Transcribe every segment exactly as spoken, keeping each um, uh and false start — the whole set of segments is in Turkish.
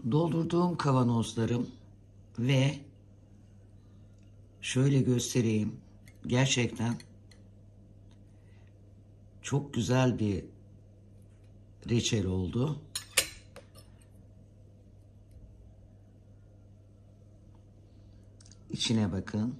Doldurduğum kavanozlarım ve şöyle göstereyim. Gerçekten çok güzel bir reçel oldu. İçine bakın.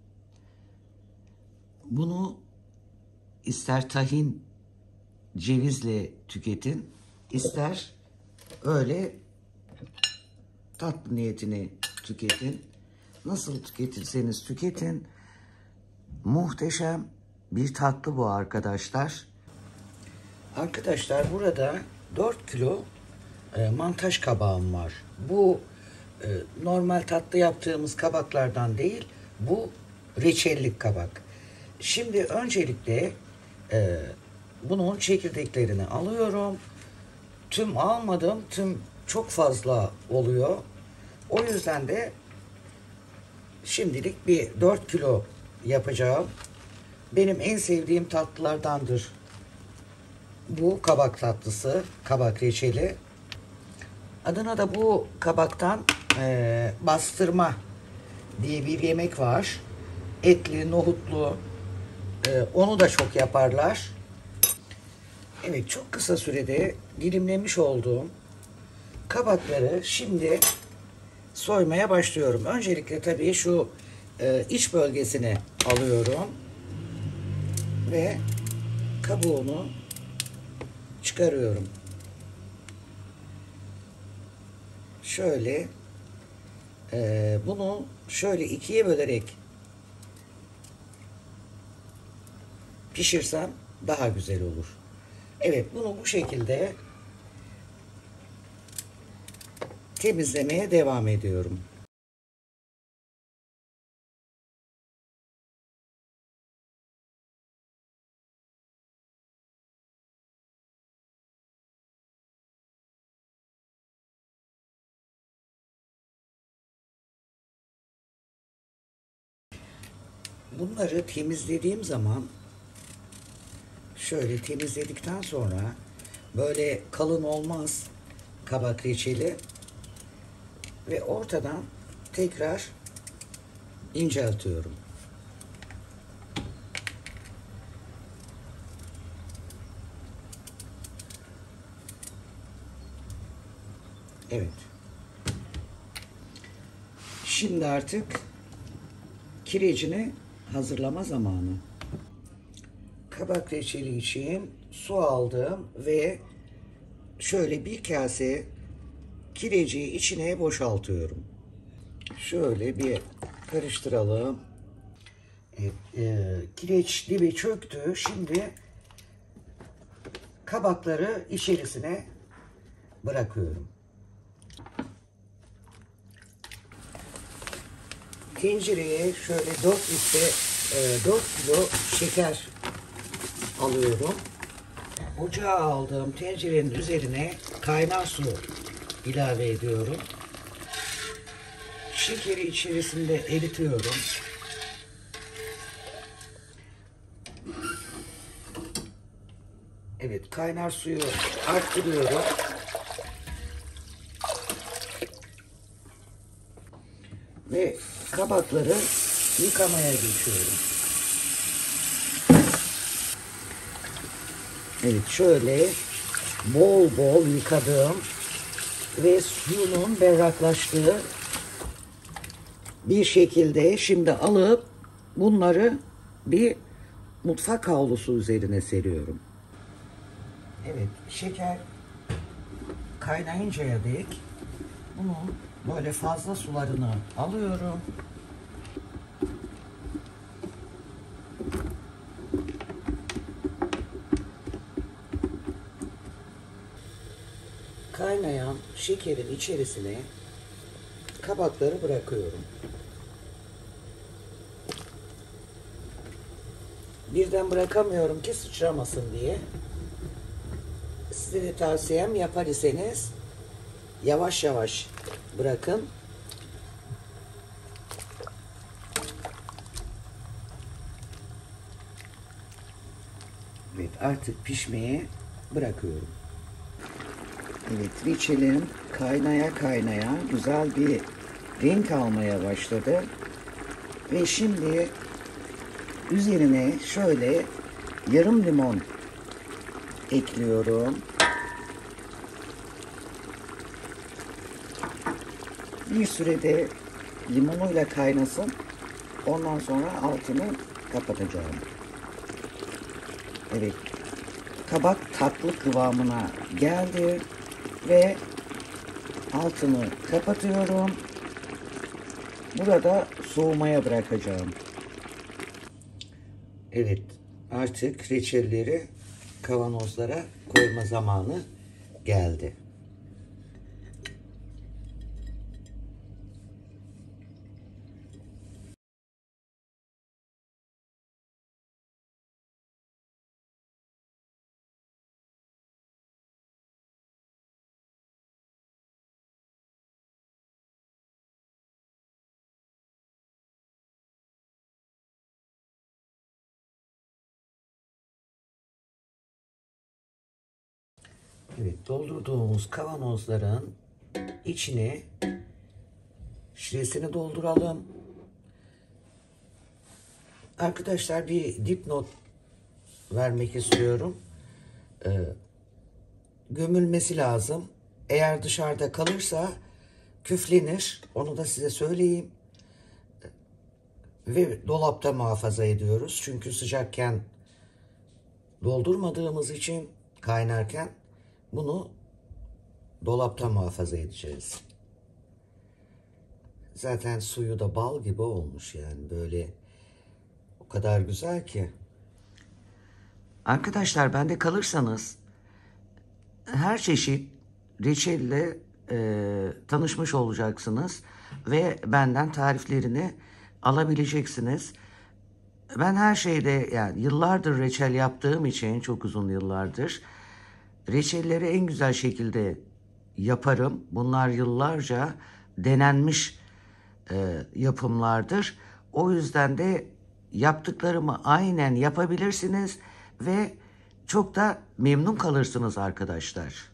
Bunu ister tahin cevizle tüketin, ister öyle tatlı niyetine tüketin. Nasıl tüketirseniz tüketin. Muhteşem bir tatlı bu arkadaşlar. Arkadaşlar burada dört kilo e, mantaj kabağım var. Bu e, normal tatlı yaptığımız kabaklardan değil, bu reçellik kabak. Şimdi öncelikle e, bunun çekirdeklerini alıyorum. Tüm almadım, tüm çok fazla oluyor. O yüzden de şimdilik bir dört kilo yapacağım. Benim en sevdiğim tatlılardandır bu kabak tatlısı, kabak reçeli. Adına da bu kabaktan e, bastırma diye bir yemek var. Etli, nohutlu. E, onu da çok yaparlar. Evet, çok kısa sürede dilimlemiş olduğum kabakları şimdi soymaya başlıyorum. Öncelikle tabii şu e, iç bölgesini alıyorum ve kabuğunu çıkarıyorum. Şöyle e, bunu şöyle ikiye bölerek pişirsem daha güzel olur. Evet, bunu bu şekilde temizlemeye devam ediyorum. Bunları temizlediğim zaman şöyle temizledikten sonra böyle kalın olmaz kabak reçeli ve ortadan tekrar inceltiyorum. Evet. Şimdi artık kirecini hazırlama zamanı. Kabak reçeli için su aldım ve şöyle bir kase kireciyi içine boşaltıyorum. Şöyle bir karıştıralım. Evet, e, kireç dibi çöktü. Şimdi kabakları içerisine bırakıyorum. Tencereye şöyle dört litre e, dört kilo şeker alıyorum. Ocağa aldığım tencerenin üzerine kaynar su ilave ediyorum. Şekeri içerisinde eritiyorum. Evet, kaynar suyu arttırıyorum. Ve kabakları yıkamaya geçiyorum. Evet, şöyle bol bol yıkadım ve suyunun berraklaştığı bir şekilde şimdi alıp bunları bir mutfak havlusu üzerine seriyorum. Evet, şeker kaynayıncaya dek bunun böyle fazla sularını alıyorum. Kaynayan şekerin içerisine kabakları bırakıyorum. Birden bırakamıyorum ki sıçramasın diye. Size de tavsiyem, yapar iseniz yavaş yavaş bırakın. Evet, artık pişmeye bırakıyorum. Evet, reçelim kaynaya kaynaya güzel bir renk almaya başladı. Ve şimdi üzerine şöyle yarım limon ekliyorum. Bir sürede limonuyla kaynasın. Ondan sonra altını kapatacağım. Evet, kabak tatlı kıvamına geldi ve altını kapatıyorum. Burada soğumaya bırakacağım. Evet, artık reçelleri kavanozlara koyma zamanı geldi. Evet, doldurduğumuz kavanozların içine şişesini dolduralım. Arkadaşlar, bir dipnot vermek istiyorum. Ee, gömülmesi lazım. Eğer dışarıda kalırsa küflenir. Onu da size söyleyeyim. Ve dolapta muhafaza ediyoruz. Çünkü sıcakken doldurmadığımız için kaynarken bunu dolapta muhafaza edeceğiz. Zaten suyu da bal gibi olmuş, yani böyle o kadar güzel ki. Arkadaşlar, bende kalırsanız her çeşit reçelle e, tanışmış olacaksınız ve benden tariflerini alabileceksiniz. Ben her şeyde, yani yıllardır reçel yaptığım için, çok uzun yıllardır reçelleri en güzel şekilde yaparım. Bunlar yıllarca denenmiş e, yapımlardır. O yüzden de yaptıklarımı aynen yapabilirsiniz ve çok da memnun kalırsınız arkadaşlar.